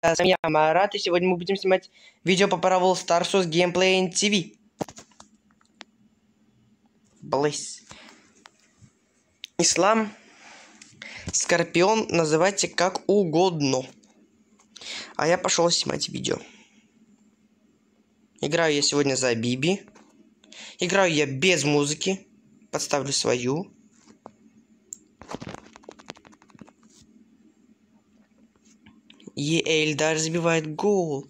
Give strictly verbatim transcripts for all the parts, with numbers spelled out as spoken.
С вами я, Марат, и сегодня мы будем снимать видео по Brawl Stars с геймплеем ти ви. Блэйс. Ислам, Скорпион, называйте как угодно. А я пошел снимать видео. Играю я сегодня за Биби. Играю я без музыки. Подставлю свою. И Эльдар забивает гол.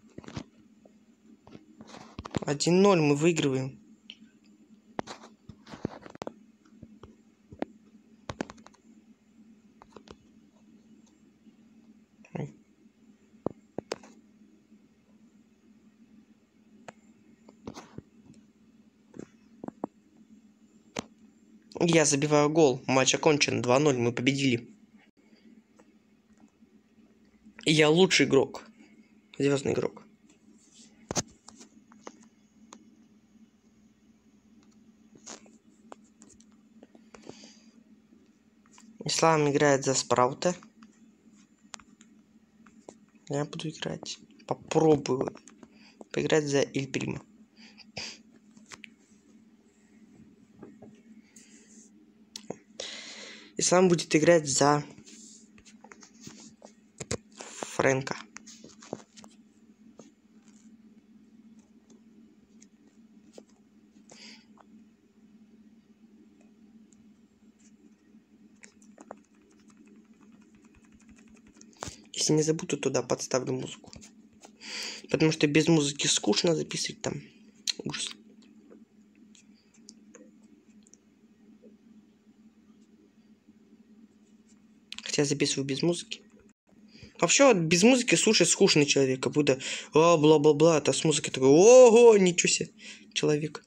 один ноль мы выигрываем. Я забиваю гол. Матч окончен. два ноль. Мы победили. Я лучший игрок. Звездный игрок. Ислам играет за Спраута. Я буду играть. Попробую поиграть за Эль Прима. Ислам будет играть за Фрэнка. Если не забуду, туда подставлю музыку. Потому что без музыки скучно записывать там. Ужас. Хотя я записываю без музыки. Вообще, вот без музыки слушать скучный человек. Как будто а, бла-бла-бла. А с музыкой такой, ого, ничего себе. Человек.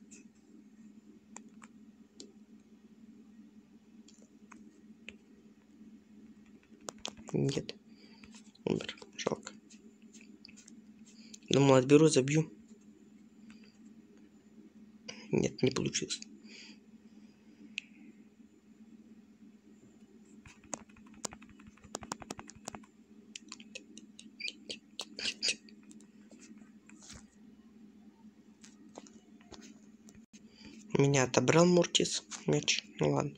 Нет. Умер. Жалко. Думал, отберу, забью. Нет, не получилось. Меня отобрал Мортис мяч. Ну ладно.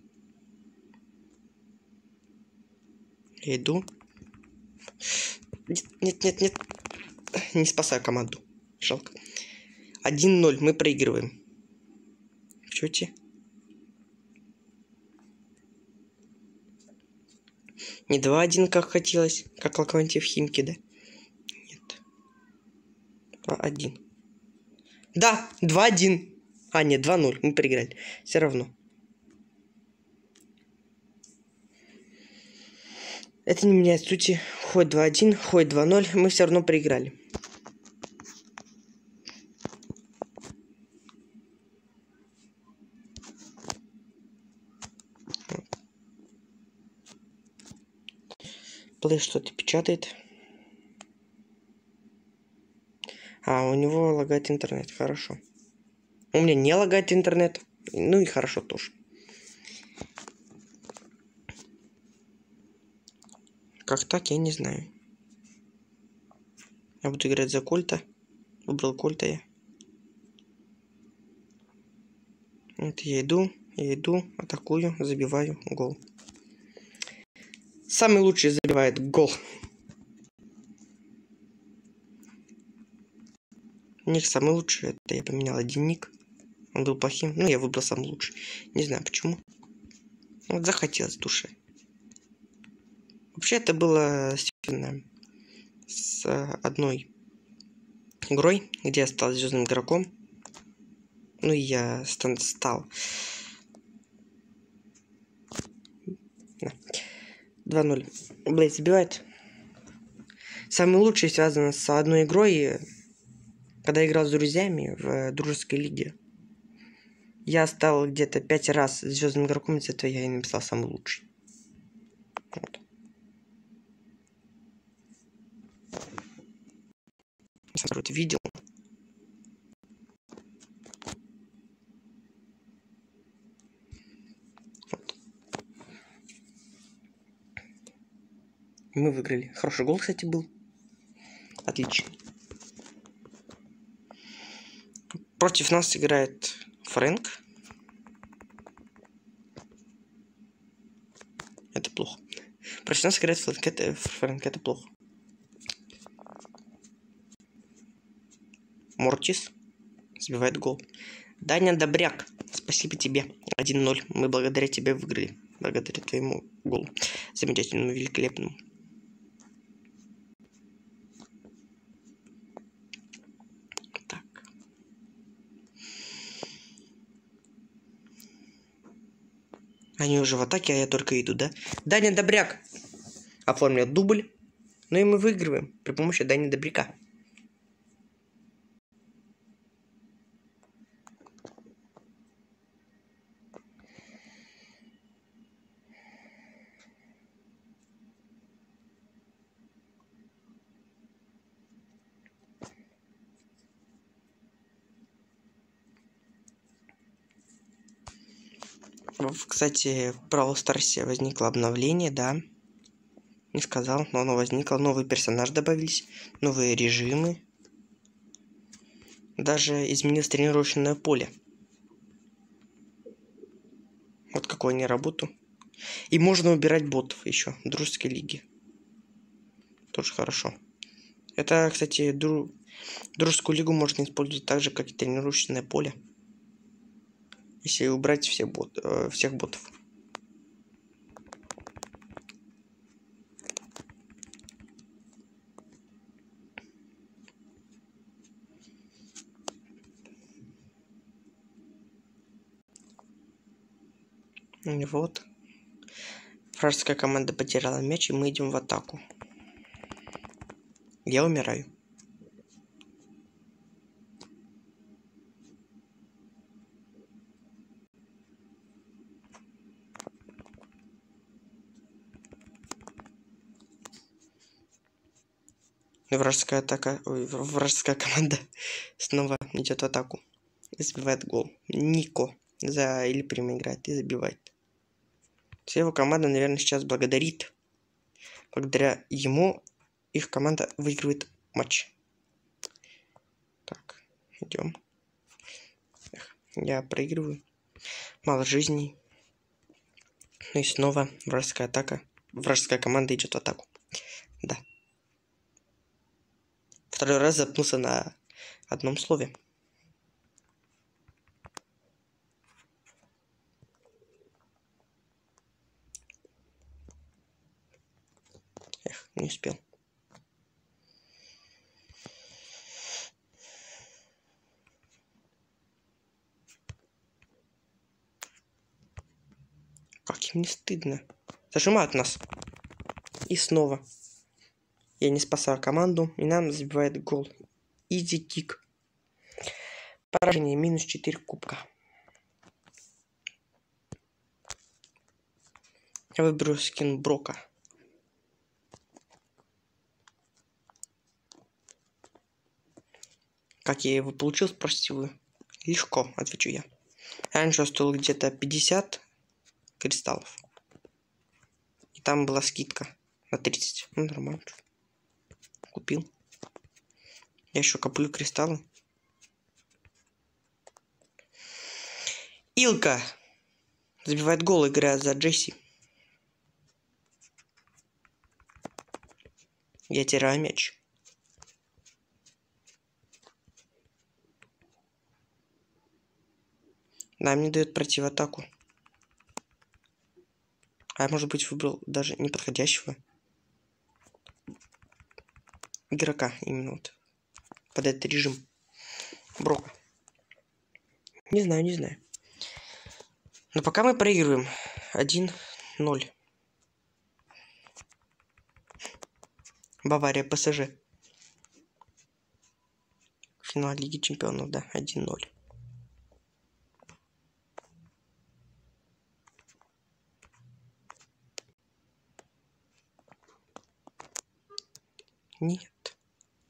Я иду. Нет, нет, нет, нет. Не спасаю команду. Жалко. один ноль. Мы проигрываем. В счете. Не два один, как хотелось. Как Локомотив Химки, да? Нет. два один. Да, два один. А, нет, два ноль. Мы проиграли. Все равно. Это не меняет сути. Хоть два один, хоть два ноль. Мы все равно проиграли. Плей что-то печатает. А, у него лагает интернет. Хорошо. У меня не лагает интернет. Ну и хорошо тоже. Как так, я не знаю. Я буду играть за Кольта. Выбрал Кольта я. Вот я иду, я иду, атакую, забиваю гол. Самый лучший забивает гол. Ник самый лучший. Это я поменял один ник. Он был плохим. Ну, я выбрал самый лучший. Не знаю почему. Вот захотелось в душе. Вообще это было связано с одной игрой, где я стал звездным игроком. Ну и я стал. два ноль. Блейд забивает. Самый лучший связан с одной игрой, когда я играл с друзьями в дружеской лиге. Я стал где-то пять раз звездным игроком, из этого я и написал самый лучший. Вот. Смотрю, ты видел? Вот. Мы выиграли. Хороший гол, кстати, был. Отлично. Против нас играет Фрэнк. Это плохо. Против нас играет Фрэнк. Это, Фрэнк. Это плохо. Мортис забивает гол. Даня Добряк, спасибо тебе. один ноль. Мы благодаря тебе выиграли. Благодаря твоему голу. Замечательному, великолепному. Так. Они уже в атаке, а я только иду, да? Даня Добряк оформил дубль. Ну и мы выигрываем при помощи Дани Добряка. Кстати, в Brawl Stars возникло обновление, да. Не сказал, но оно возникло. Новый персонаж добавились, новые режимы. Даже изменилось тренировочное поле. Вот какой они работу. И можно убирать ботов еще в дружеской лиге. Тоже хорошо. Это, кстати, дру... дружескую лигу можно использовать так же, как и тренировочное поле. Если убрать все бот... э, всех ботов. И вот. Вражеская команда потеряла мяч, и мы идем в атаку. Я умираю. Вражеская атака, ой, вражеская команда снова идет в атаку и забивает гол. Нико за или Прим играет и забивает. Вся его команда, наверное, сейчас благодарит. Благодаря ему их команда выигрывает матч. Так, идем. Эх, я проигрываю. Мало жизней. Ну и снова вражеская атака. Вражеская команда идет в атаку. Да. Второй раз запнулся на одном слове. Эх, не успел. Как им не стыдно. Зажимают нас. И снова. Я не спасаю команду, и нам забивает гол. Изи кик. Поражение минус четыре кубка. Я выберу скин Брока. Как я его получил, спросите вы. Легко, отвечу я. Раньше он стоил где-то пятьдесят кристаллов. И там была скидка на тридцать. Ну, нормально. Купил. Я еще коплю кристаллы. Илка забивает гол, играя за Джесси. Я теряю мяч. Нам не дает пройти в атаку. А я, может быть, выбрал даже неподходящего игрока именно вот под этот режим. Брока. Не знаю, не знаю. Но пока мы проигрываем один ноль. Бавария, ПСЖ. Финал Лиги Чемпионов, да, один ноль. Нет.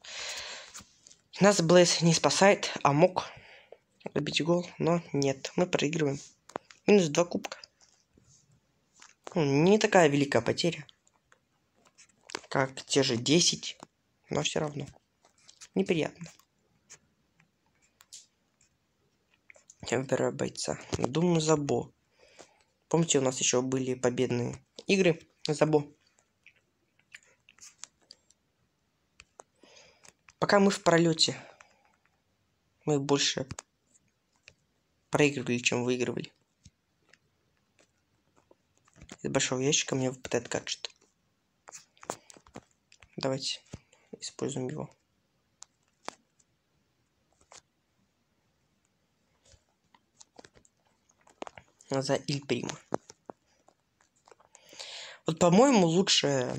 Нас Блэйз не спасает, а мог забить гол, но нет. Мы проигрываем. Минус два кубка. Ну, не такая великая потеря, как те же десять, но все равно. неприятно. Я выбираю бойца. Думаю, Забо. Помните, у нас еще были победные игры Забо. Пока мы в пролете, мы больше проигрывали, чем выигрывали. Из большого ящика мне выпадает гаджет. Давайте используем его. За Иль Прима. Вот, по-моему, лучше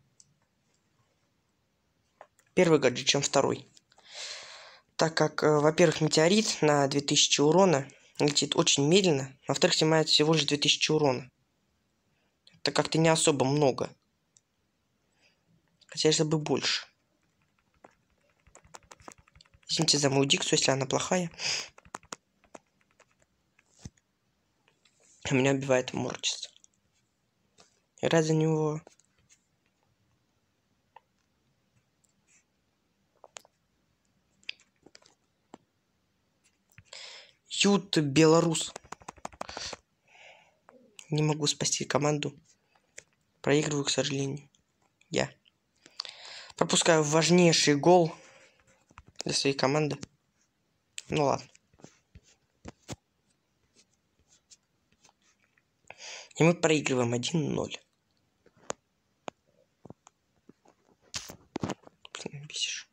первый гаджет, чем второй. Так как, во-первых, метеорит на две тысячи урона летит очень медленно. Во-вторых, снимает всего лишь две тысячи урона. Это как-то не особо много. Хотя если бы больше. Извините за мою дикцию, если она плохая. Меня убивает Мортис. Играть за него... Ют Белорус. Не могу спасти команду. Проигрываю, к сожалению. Я. Пропускаю важнейший гол для своей команды. Ну ладно. И мы проигрываем один ноль. Блин, бесишь.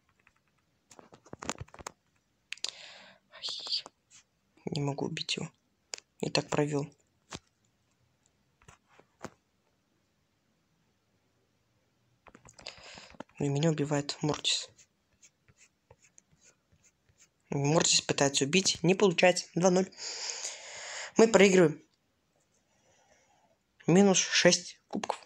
Ай. Не могу убить его. И так провел. И меня убивает Мортис. Мортис пытается убить. Не получается. два ноль. Мы проигрываем. Минус шесть кубков.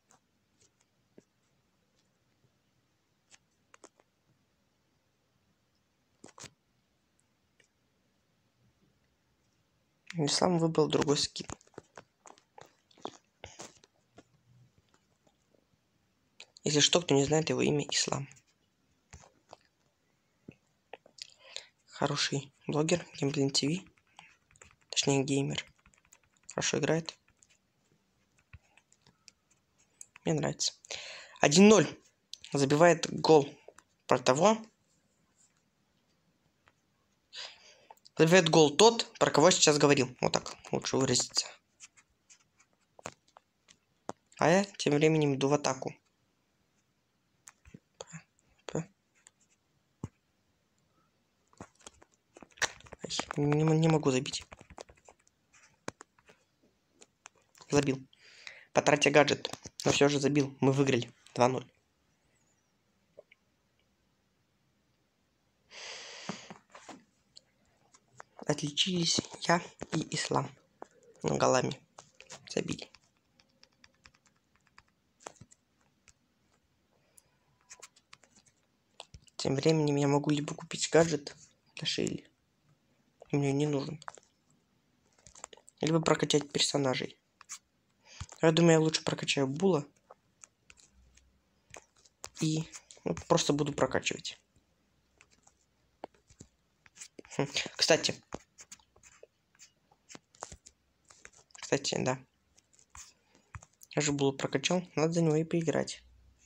Ислам выбрал другой скин. Если что, кто не знает его имя, Ислам. Хороший блогер, Геймблин ТВ. Точнее, геймер. Хорошо играет. Мне нравится. один ноль. Забивает гол про того. Забивает гол тот, про кого я сейчас говорил. Вот так лучше выразиться. А я тем временем иду в атаку. Не, не могу забить. Забил. Потратя гаджет. Но все же забил. Мы выиграли. два ноль. Отличились я и Ислам. Голами. Забили. Тем временем я могу либо купить гаджет для Шейли. Мне не нужен. Либо прокачать персонажей. Я думаю, я лучше прокачаю Була. И ну, просто буду прокачивать. Хм. Кстати. Кстати, да. Я же Була прокачал. Надо за него и поиграть.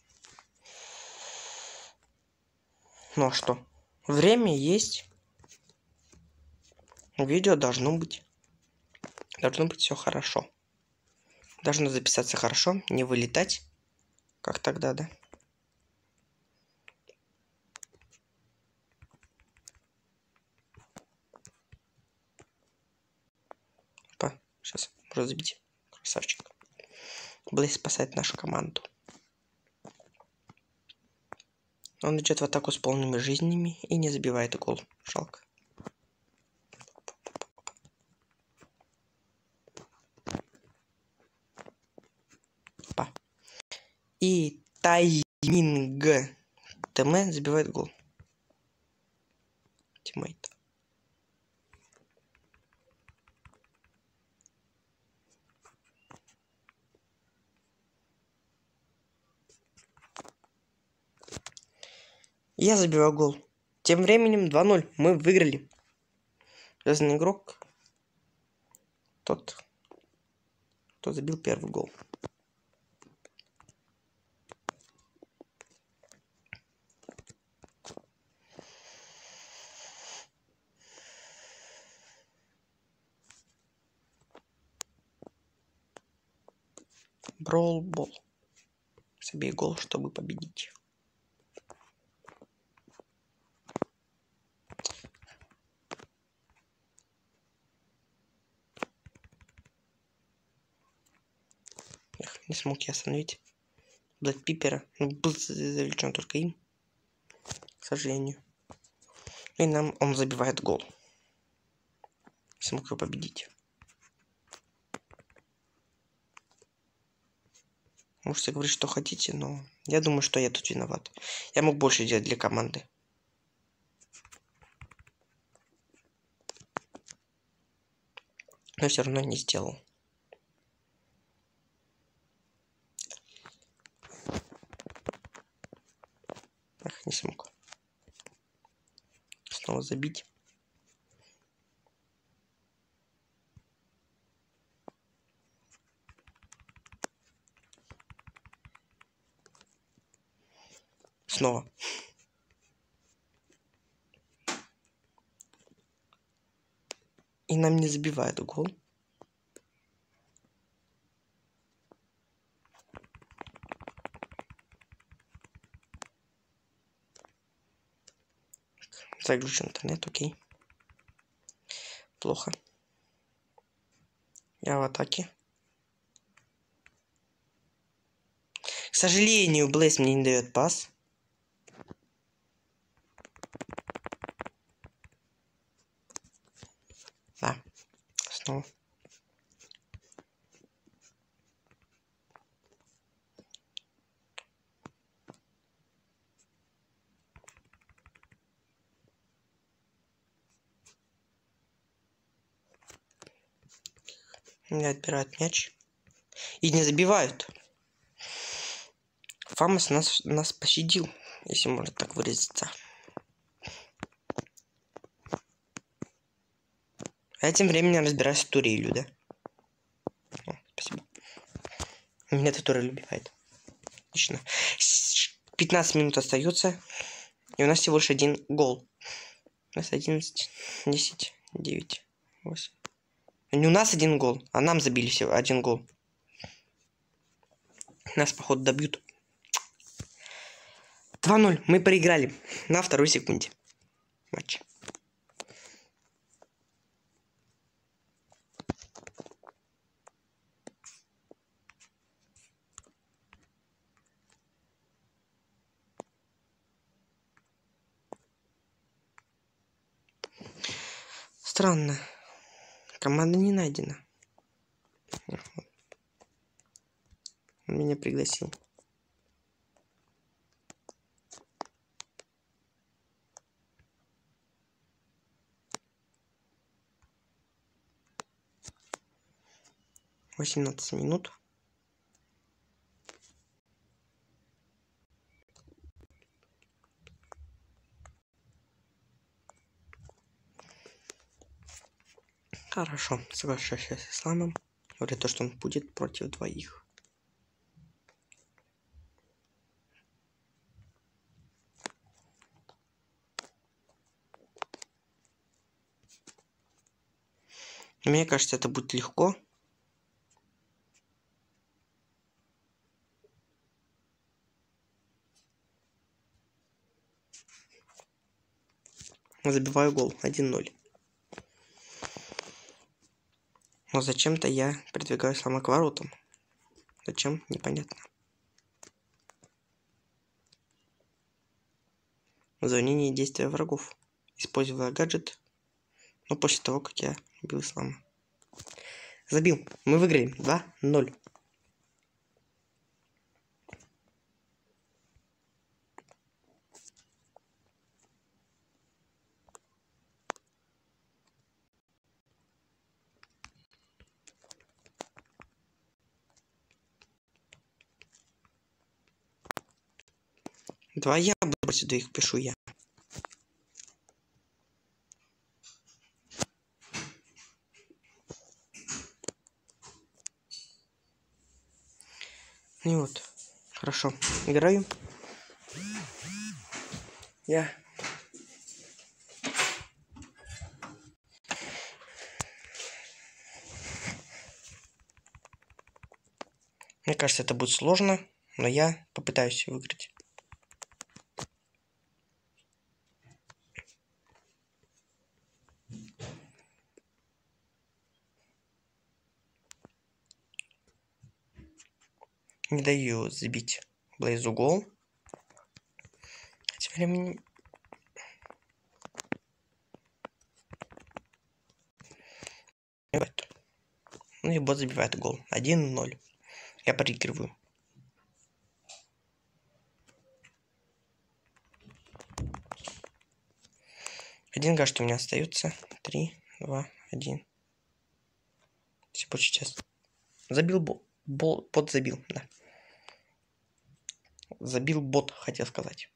Ну а что? Время есть. Видео должно быть. Должно быть все хорошо. Должно записаться хорошо, не вылетать. Как тогда, да? Опа, сейчас можно забить. Красавчик. Блейз спасает нашу команду. Он идет в атаку с полными жизнями и не забивает гол. Жалко. Опа. И тайминг ТМ забивает гол. Тиммейт. Я забиваю гол. Тем временем два ноль. Мы выиграли. Звездный игрок. Тот, кто забил первый гол. Brawl Ball. Забей гол, чтобы победить. Эх, не смог я остановить. Блэк Пипера. Ну, был завлечен только им. К сожалению. И нам он забивает гол. Не смог его победить. Можете говорить, что хотите, но я думаю, что я тут виноват. Я мог больше делать для команды. Но все равно не сделал. Ах, не смог. Снова забить. Снова. И нам не забивает гол. Заглючен интернет, окей. Плохо. Я в атаке. К сожалению, Блейз мне не дает пас. Да. Снова. Мне отбирают мяч. И не забивают. Фамас нас, нас пощадил, если можно так выразиться. А я тем временем разбираюсь в турелью, да? О, спасибо. Меня эта турель убивает. Отлично. пятнадцать минут остается. И у нас всего лишь один гол. У нас одиннадцать, десять, девять, восемь. Не у нас один гол, а нам забили всего один гол. Нас, походу, добьют. два ноль. Мы проиграли на второй секунде матча. Странно. Команда не найдена. Он меня пригласил. восемнадцать минут. Хорошо, соглашаюсь с Исламом. Говорит то, что он будет против двоих. Мне кажется, это будет легко. Забиваю гол один ноль. Но зачем-то я передвигаю Ислама к воротам. Зачем? Непонятно. Звонение и действия врагов. Используя гаджет. Но после того, как я убил Ислама. Забил. Мы выиграли. два ноль. Два я буду против двоих, пишу я. И вот. Хорошо. Играю. Я. Мне кажется, это будет сложно, но я попытаюсь выиграть. Не даю забить Блейзу гол. Тем временем... Ну и бот забивает гол. один ноль. Я проигрываю. Один гаш у меня остается. Три, два, один. Все, больше час. Забил бот. Бол, бот забил, да. Забил бот, хотел сказать.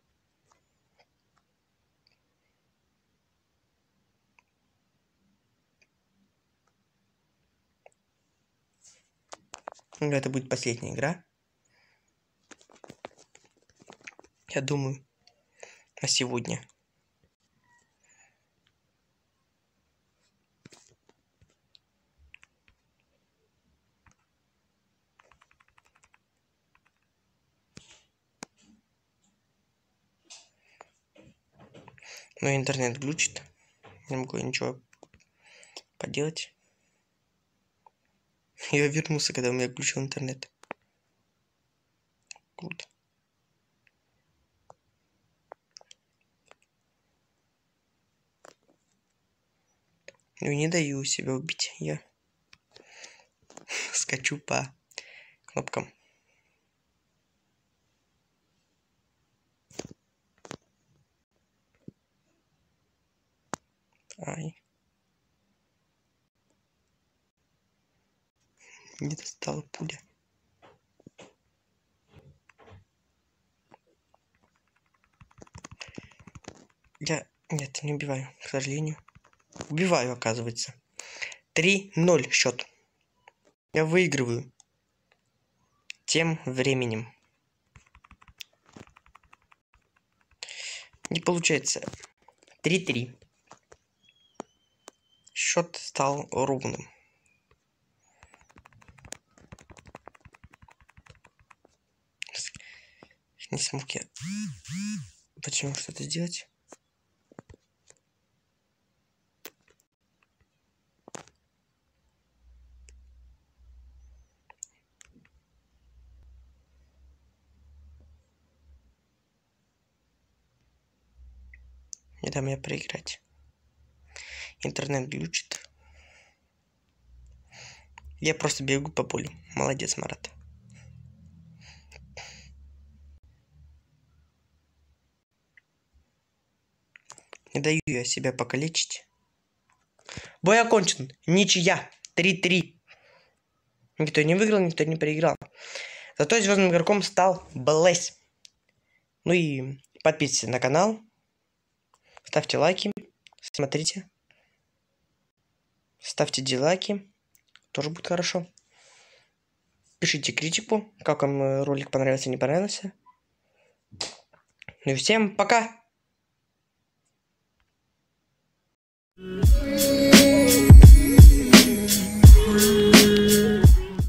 Это будет последняя игра. Я думаю, на сегодня. Но интернет глючит. Не могу ничего поделать. Я вернулся, когда у меня включил интернет. Круто. Ну не даю себя убить. Я скачу по кнопкам. Ай. Не достала пуля. Я... Нет, не убиваю, к сожалению. Убиваю, оказывается. три ноль счет. Я выигрываю. Тем временем. Не получается. три три. Счет стал ровным. Не смог я. Почему что-то сделать? Не дам мне проиграть. Интернет глючит. Я просто бегу по полю. Молодец, Марат. Не даю я себя покалечить. Бой окончен. Ничья. три три. Никто не выиграл, никто не проиграл. Зато звездным игроком стал Блэйз. Ну и подписывайтесь на канал. Ставьте лайки. Смотрите. Ставьте дизлайки. Тоже будет хорошо. Пишите критику, как вам ролик понравился, не понравился. Ну и всем пока!